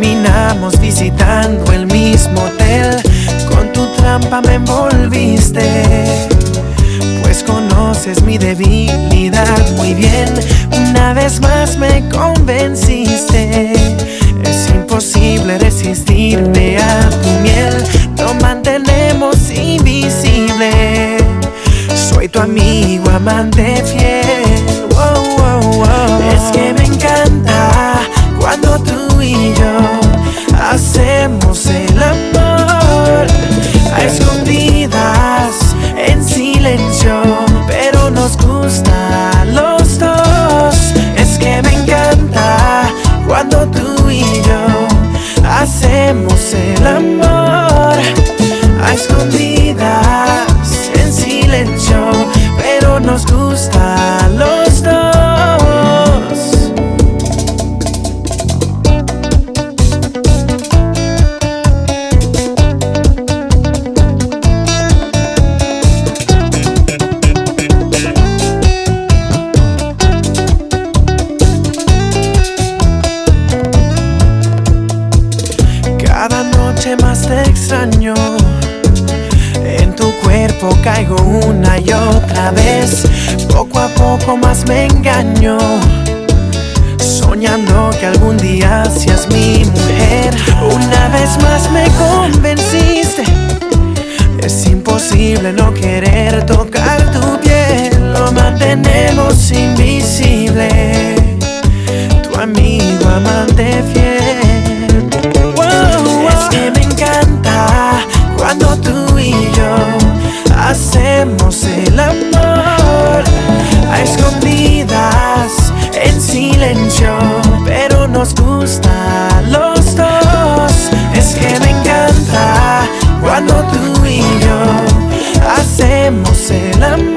terminamos visitando el mismo hotel. Con tu trampa me envolviste, pues conoces mi debilidad muy bien. Una vez más me convenciste, es imposible resistirme a tu miel. Lo mantenemos invisible, soy tu amigo, amante fiel. Wow, wow, wow. Es que me encanta cuando tú y yo hacemos el amor a escondidas, en silencio, pero nos gusta a los dos. Es que me encanta cuando tú y yo hacemos el amor a escondidas, en silencio, pero nos gusta a los dos. Cada noche más te extraño, en tu cuerpo caigo una y otra vez. Poco a poco más me engaño, soñando que algún día seas mi mujer. Una vez más me convenciste, es imposible no querer tocar tu piel. Lo mantenemos invisible, tu amigo, amante fiel. Wow, es que me encanta cuando tú y yo hacemos el amor a escondidas, en silencio, pero nos gusta a los dos. Es que me encanta cuando tú y yo hacemos el amor